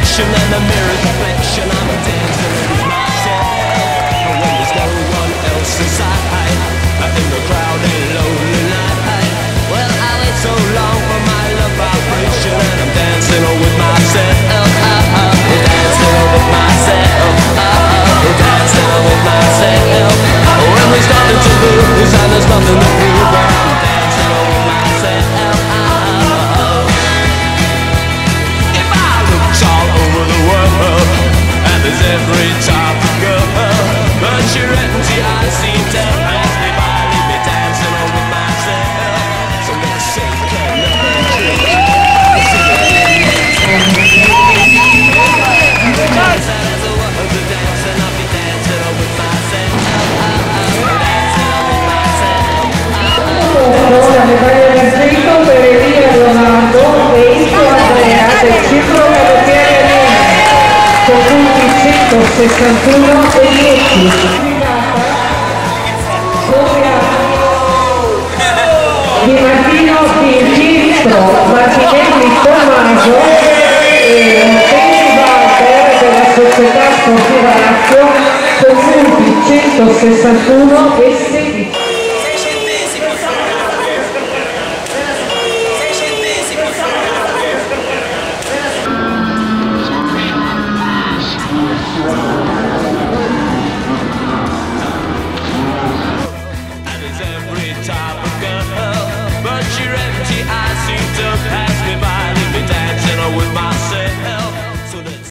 direction and a mirror's reflection. I'm dancing with myself, and when there's no one else inside, in the crowded lonely night. Well, I wait so long for my love vibration, and I'm dancing with myself. Dancing with myself. Dancing with myself. When there's nothing to lose and there's nothing to prove, I'm dancing with myself. If I looked all over the world, and there's every type of girl, but you're empty, I seem to pass me by. Leave me dancing with myself. So let's shake per Elia Leonardo e Izzo del Sincro con punti 161 e 10. Di Martino di Sincro, Martinelli Tommaso e Walter della società sportiva Lazio con punti 161 e 16.